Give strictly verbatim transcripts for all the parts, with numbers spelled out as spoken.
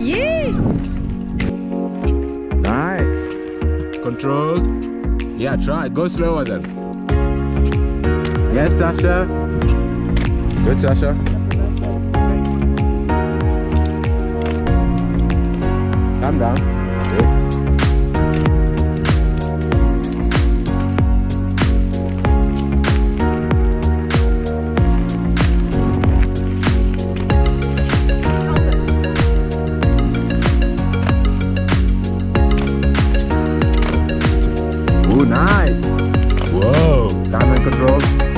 Yay! Nice. Controlled. Yeah, try. Go slower then. Yes, Sasha. Good, Sasha. Calm down. Good. Ooh, nice. Whoa. Diamond control.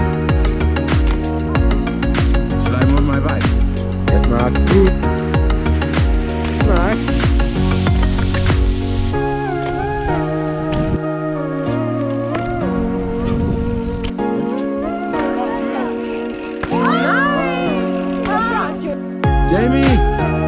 Should I move my bike? Yes, Mark. Good. Mark. Jamie.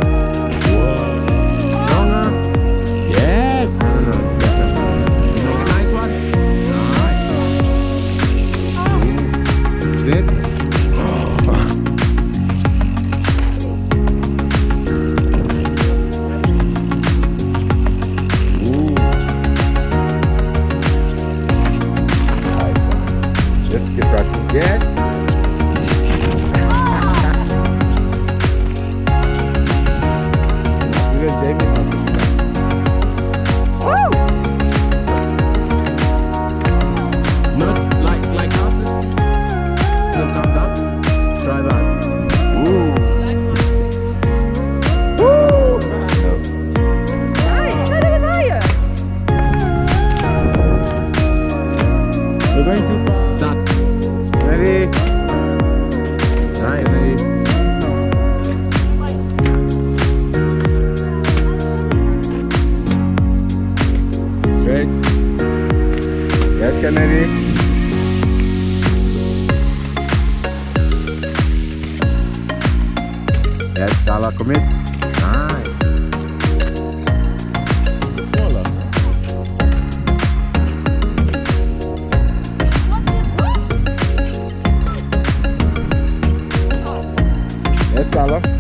Good. Good, Jamie. Woo! Not like like up. Still comes up. Try that. Ooh. Woo! Nice. No, that was higher. We're going too far. Start. Ready? Nice. Ready? Straight. Yes, Kennedy. Yes, Tala, commit. Nice. Smaller. Yes, Tala.